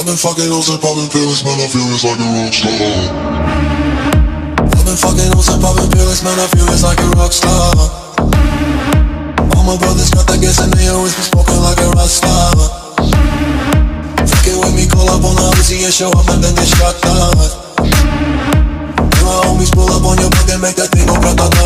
I've been fucking hoes and popping pills, man, I feel it's like a rock star. I've been fucking hoes and popping pills, man, I feel it's like a rock star. All my brothers got that gas and they always be smoking like a rock star. Fucking with me, call up on the Uzi and show up and then get shot down. And my homies pull up on your block and make that thing go grata.